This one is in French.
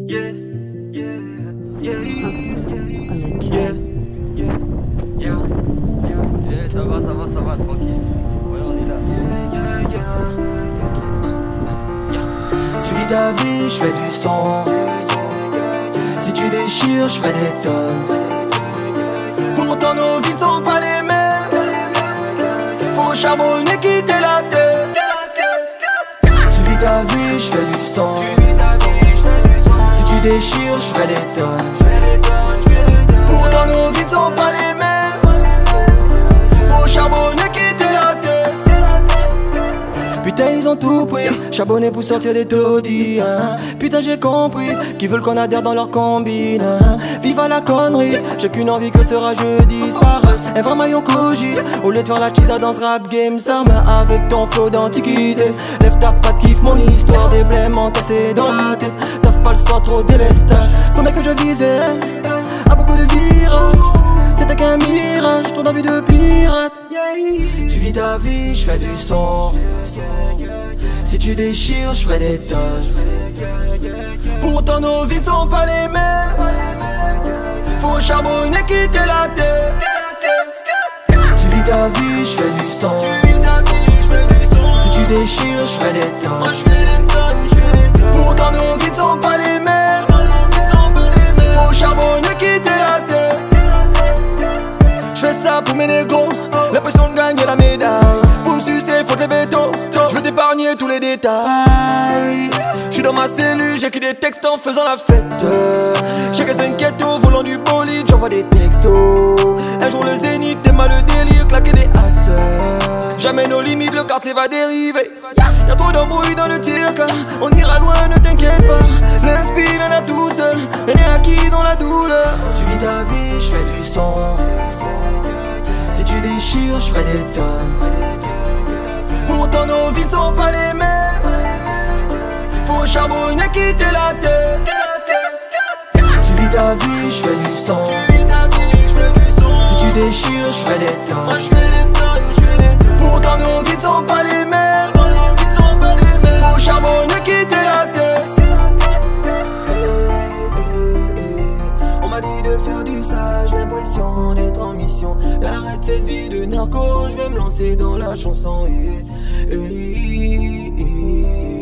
Yeah, yeah, yeah, Yeah, ça va, tranquille. Ouais, on est là. Tu vis ta vie, je fais du son. Si tu déchires, je fais des tonnes. Pourtant nos vies ne sont pas les mêmes. Faut charbonner, quitter la tête. Tu vis ta vie, je fais du son. Si tu déchires, je fais des tonnes. Pourtant nos vies ne sont pas les mêmes. Faut charbonner, quitter la tête. Putain ils ont tout pris, charbonner pour sortir des taudis hein. Putain j'ai compris, qu'ils veulent qu'on adhère dans leur combine hein. Vive à la connerie, j'ai qu'une envie que ce rageux disparaisse. Un vrai maillon cogite, au lieu de faire la chisa dans ce rap game. Ça main avec ton flow d'antiquité. Lève ta patte, kiffe mon histoire. Des blêmes entassés dans la tête. Taffe pas le soir, trop délestage. Ce mec que je visais a beaucoup de virages. C'était qu'un mirage, trop d'envie de pirate. Tu vis ta vie, je fais du son. Si tu déchires, je fais des tonnes. Pourtant nos vies ne sont pas les mêmes. Faut charbonner, quitter la tête. Tu vis ta vie, je fais du son. Si tu déchires, je fais des tonnes. Pourtant nos vies ne sont pas les mêmes. Faut charbonner, quitter la tête. Je fais ça pour mes négros, l'impression de gagner la médaille. Pour me sucer, faut des bétons. Je veux t'épargner tous les détails. Je suis dans ma cellule, j'écris des textes en faisant la fête. Chacun s'inquiète au volant du bolide, j'envoie des textos. Un jour le zénith, t'aimes le délire, claquer des as. Jamais nos limites, le quartier va dériver. Y'a trop d'embrouilles dans le tir, on ira loin, ne t'inquiète pas. L'inspire, en a tout seul, elle est acquis dans la douleur. Tu vis ta vie, je fais du son. Si tu déchires, je fais des tonnes. Pourtant nos vies ne sont pas les mêmes. Faut charbonner, quitter la tête. Tu vis ta vie, je fais du son. Si tu déchires, je fais des tonnes. Pourtant nos vies ne sont pas les mêmes. Faut charbonner, quitter la tête. On m'a dit de faire du sage, l'impression d'être en mission. J'arrête cette vie de narco, je vais me lancer dans la chanson.